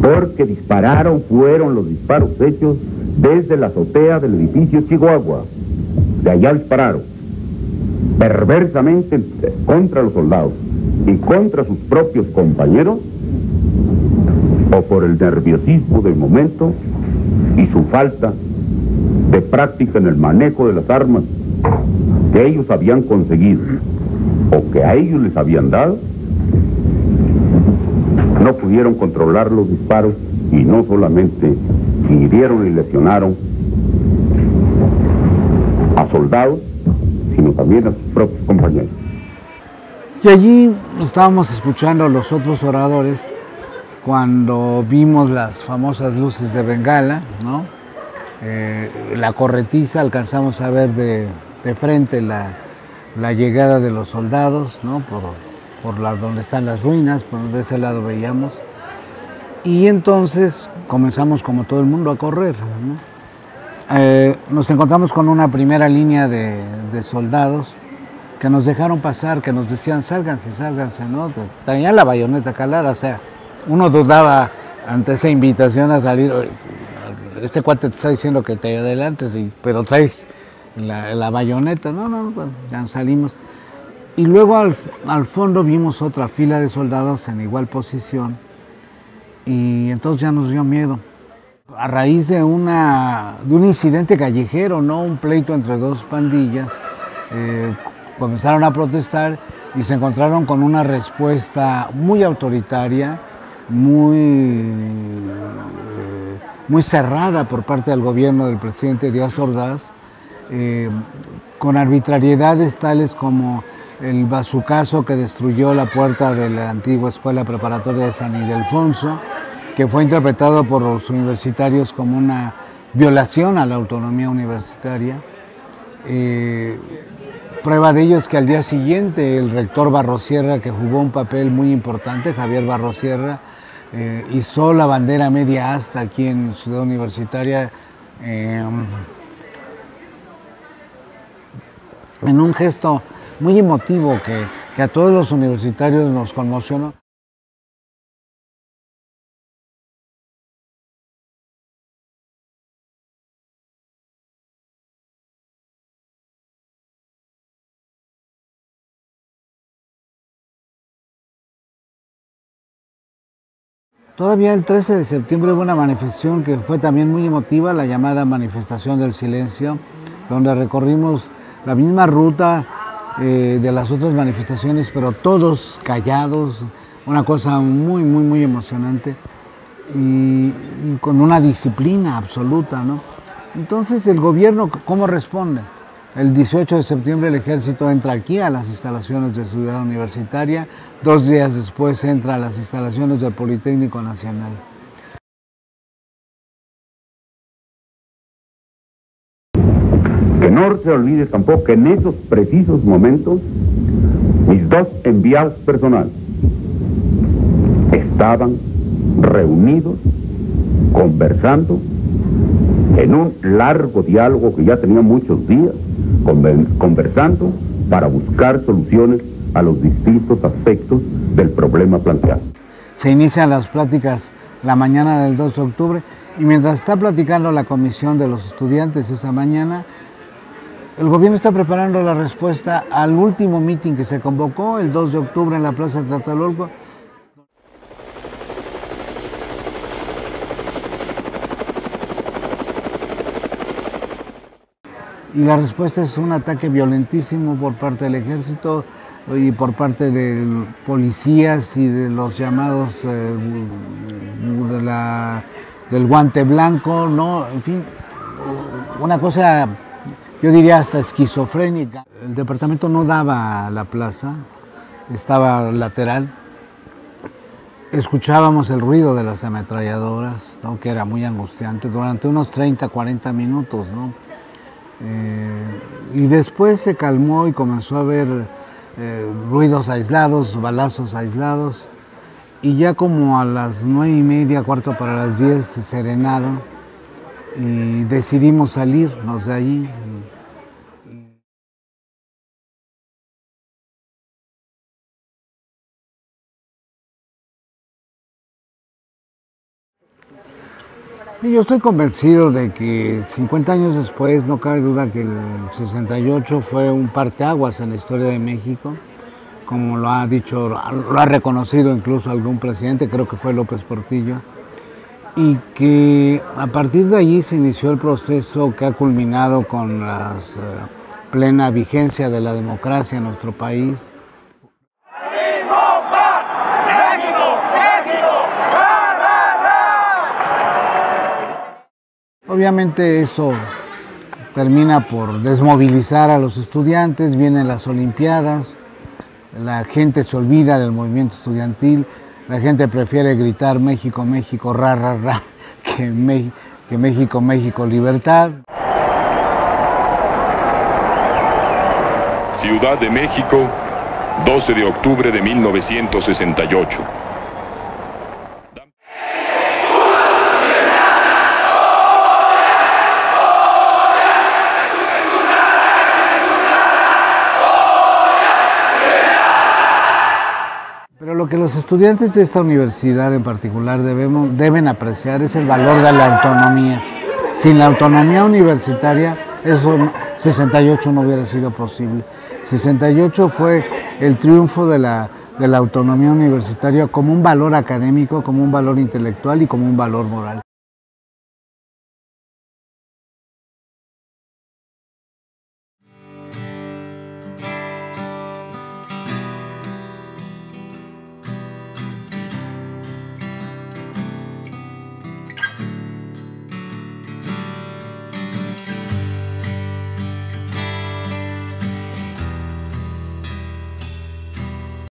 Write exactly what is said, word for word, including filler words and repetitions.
porque dispararon, fueron los disparos hechos desde la azotea del edificio Chihuahua. De allá dispararon, perversamente contra los soldados y contra sus propios compañeros, o por el nerviosismo del momento y su falta de práctica en el manejo de las armas que ellos habían conseguido o que a ellos les habían dado, no pudieron controlar los disparos y no solamente hirieron y lesionaron a soldados, sino también a sus propios compañeros. Y allí estábamos escuchando a los otros oradores cuando vimos las famosas luces de Bengala, ¿no? Eh, la corretiza, alcanzamos a ver de, de frente la, la llegada de los soldados, ¿no? Por, por la, donde están las ruinas, por de ese lado veíamos. Y entonces comenzamos como todo el mundo a correr, ¿no? Eh, nos encontramos con una primera línea de, de soldados que nos dejaron pasar, que nos decían, sálganse, sálganse, ¿no? Traían la bayoneta calada, o sea, uno dudaba ante esa invitación a salir. Este cuate te está diciendo que te adelantes, y, pero trae la, la bayoneta. No, no, bueno, ya salimos. Y luego al, al fondo vimos otra fila de soldados en igual posición y entonces ya nos dio miedo. A raíz de, una, de un incidente callejero, ¿no? Un pleito entre dos pandillas, eh, comenzaron a protestar y se encontraron con una respuesta muy autoritaria, muy, eh, muy cerrada por parte del gobierno del presidente Díaz Ordaz, eh, con arbitrariedades tales como el bazucazo que destruyó la puerta de la antigua escuela preparatoria de San Ildefonso, que fue interpretado por los universitarios como una violación a la autonomía universitaria. Eh, prueba de ello es que al día siguiente el rector Barrosierra, que jugó un papel muy importante, Javier Barrosierra, eh, izó la bandera media asta aquí en Ciudad Universitaria, eh, en un gesto muy emotivo que, que a todos los universitarios nos conmocionó. Todavía el trece de septiembre hubo una manifestación que fue también muy emotiva, la llamada Manifestación del Silencio, donde recorrimos la misma ruta eh, de las otras manifestaciones, pero todos callados, una cosa muy, muy, muy emocionante y, y con una disciplina absoluta, ¿no? Entonces, ¿el gobierno cómo responde? El dieciocho de septiembre el ejército entra aquí a las instalaciones de Ciudad Universitaria, dos días después entra a las instalaciones del Politécnico Nacional. Que no se olvide tampoco que en esos precisos momentos mis dos enviados personales estaban reunidos, conversando en un largo diálogo que ya tenía muchos días, conversando para buscar soluciones a los distintos aspectos del problema planteado. Se inician las pláticas la mañana del dos de octubre y mientras está platicando la comisión de los estudiantes esa mañana, el gobierno está preparando la respuesta al último mitin que se convocó el dos de octubre en la Plaza de Tlatelolco. Y la respuesta es un ataque violentísimo por parte del ejército y por parte de policías y de los llamados eh, de la, del guante blanco, ¿no? En fin, una cosa, yo diría hasta esquizofrénica. El departamento no daba a la plaza, estaba lateral. Escuchábamos el ruido de las ametralladoras, ¿no? Que era muy angustiante, durante unos treinta, cuarenta minutos, ¿no? Eh, y después se calmó y comenzó a haber eh, ruidos aislados, balazos aislados, y ya como a las nueve y media, cuarto para las diez, se serenaron y decidimos salirnos de allí. Y yo estoy convencido de que cincuenta años después no cabe duda que el sesenta y ocho fue un parteaguas en la historia de México, como lo ha dicho, lo ha reconocido incluso algún presidente, creo que fue López Portillo, y que a partir de allí se inició el proceso que ha culminado con la uh, plena vigencia de la democracia en nuestro país. Obviamente eso termina por desmovilizar a los estudiantes, vienen las Olimpiadas, la gente se olvida del movimiento estudiantil, la gente prefiere gritar México, México, ra, ra, ra, que, me, que México, México, libertad. Ciudad de México, doce de octubre de mil novecientos sesenta y ocho. Pero lo que los estudiantes de esta universidad en particular debemos, deben apreciar es el valor de la autonomía. Sin la autonomía universitaria, eso sesenta y ocho no hubiera sido posible. sesenta y ocho fue el triunfo de la, de la autonomía universitaria como un valor académico, como un valor intelectual y como un valor moral.